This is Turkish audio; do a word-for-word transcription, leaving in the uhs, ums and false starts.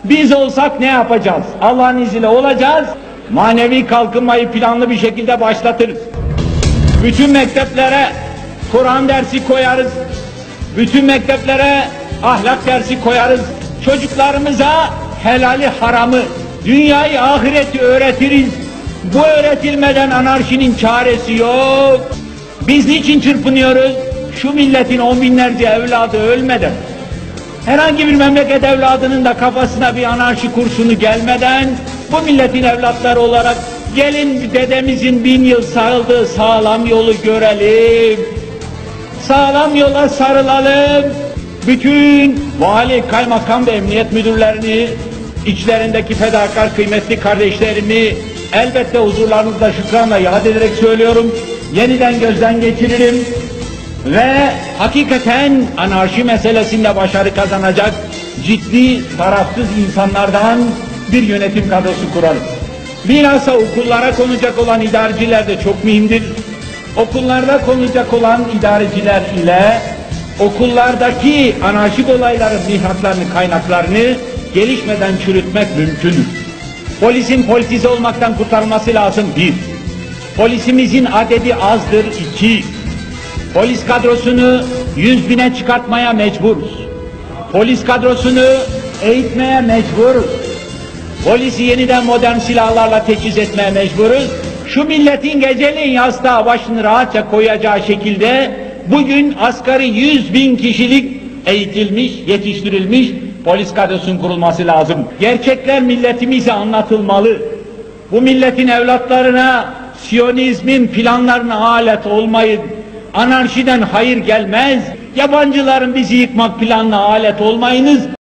Biz olsak ne yapacağız? Allah'ın izniyle olacağız. Manevi kalkınmayı planlı bir şekilde başlatırız. Bütün mekteplere Kur'an dersi koyarız. Bütün mekteplere ahlak dersi koyarız. Çocuklarımıza helali haramı, dünyayı ahireti öğretiriz. Bu öğretilmeden anarşinin çaresi yok. Biz niçin çırpınıyoruz? Şu milletin on binlerce evladı ölmeden, herhangi bir memleket evladının da kafasına bir anarşi kurşunu gelmeden, bu milletin evlatları olarak gelin dedemizin bin yıl sarıldığı sağlam yolu görelim. Sağlam yola sarılalım. Bütün vali, kaymakam ve emniyet müdürlerini, içlerindeki fedakar kıymetli kardeşlerimi elbette huzurlarınızda şükranla yad ederek söylüyorum. Yeniden gözden geçiririm ve hakikaten anarşi meselesinde başarı kazanacak ciddi, tarafsız insanlardan bir yönetim kadrosu kuralım. Bilhassa okullara konacak olan idareciler de çok mühimdir. Okullarda konacak olan idareciler ile okullardaki anarşik olayların mihraklarını, kaynaklarını gelişmeden çürütmek mümkündür. Polisin politize olmaktan kurtarılması lazım bir. Polisimizin adedi azdır iki. Polis kadrosunu yüz bine çıkartmaya mecburuz. Polis kadrosunu eğitmeye mecburuz. Polisi yeniden modern silahlarla teçhiz etmeye mecburuz. Şu milletin geceleyin yastığa başını rahatça koyacağı şekilde bugün asgari yüz bin kişilik eğitilmiş, yetiştirilmiş polis kadrosunun kurulması lazım. Gerçekler milletimize anlatılmalı. Bu milletin evlatlarına Siyonizmin planlarına alet olmayın. Anarşiden hayır gelmez. Yabancıların bizi yıkmak planına alet olmayınız.